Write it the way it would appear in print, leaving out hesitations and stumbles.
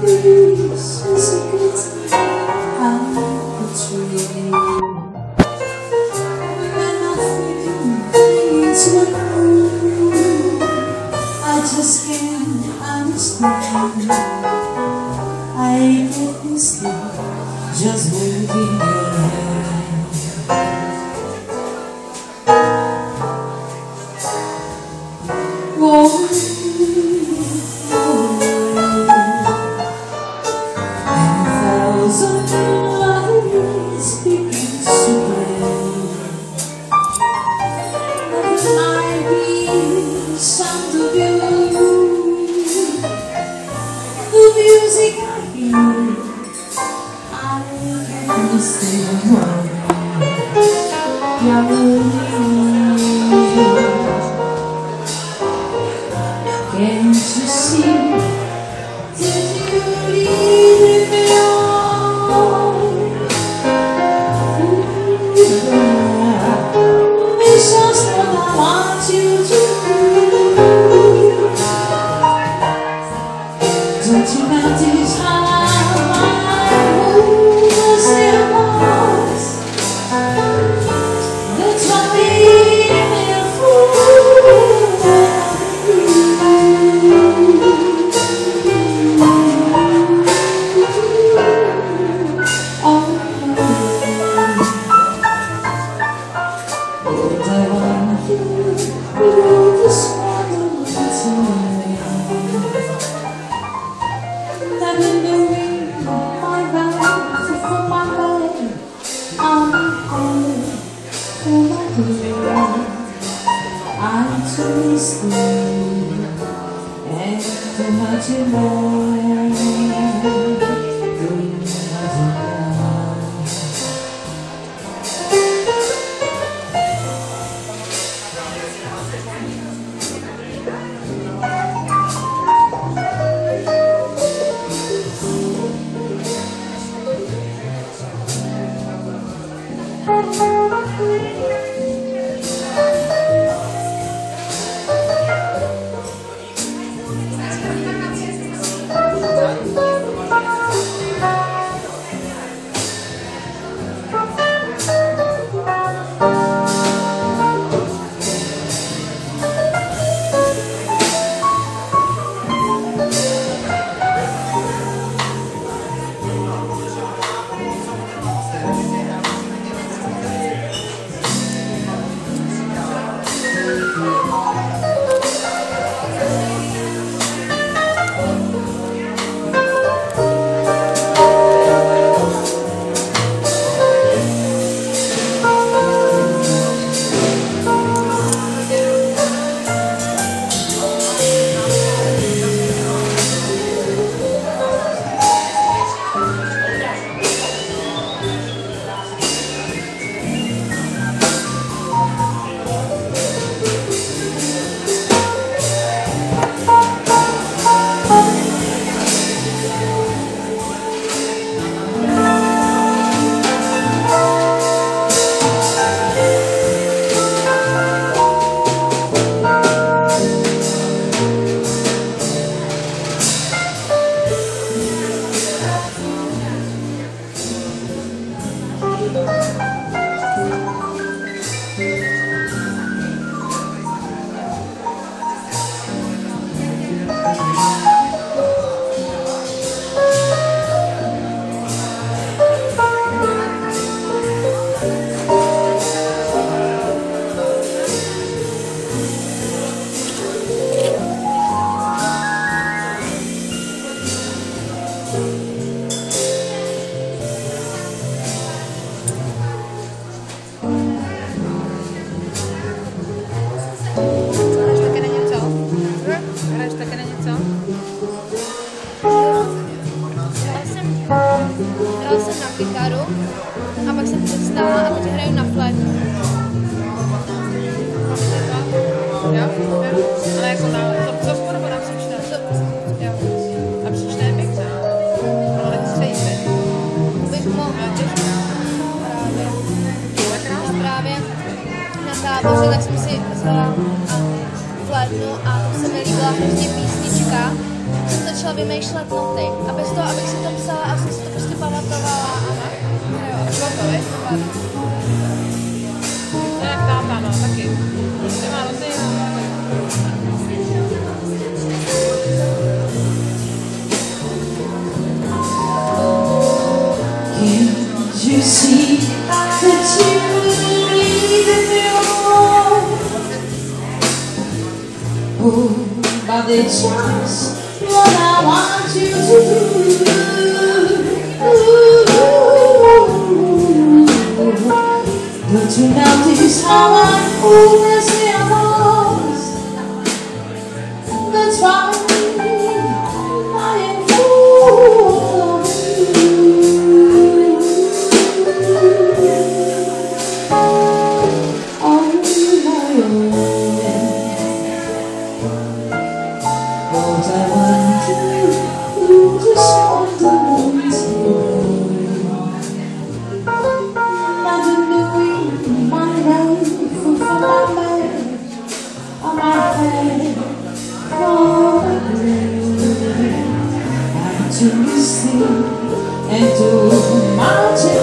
just can't understand. I get this thing just holding your hand. Rolling and a thousand lights begin to play. There might be sound of you, the music I hear. I understand why can't you see? Did you leave me on? It's just what I want you to do. Don't you notice how my mood still wants? That's what made me a fool. I'm too slow and too much in love. Hrala jsem na kytaru a pak jsem přestala a teď hraju na flétnu. Jo? Ale jako to spolu nám přečte. Jo. A přečte je pěkně. Ale ty se jíte. Bych mohla. Právě na táboře, tak jsem si vzala flétnu a tam se mi líbila hrozně písnička. začala vymýšlet noty. A bez toho, abych si to psala a jsem si to prostě pamatovala. Jo, a šlo to, víš? To je jak táta, no, taky. Nemá noty, Can't you see that you need a new Oh, but it's just what I want you to do. Don't you notice how I'm hopelessly lost? That's why I am full of you. On my own, what I want to do, just want to to sing and do my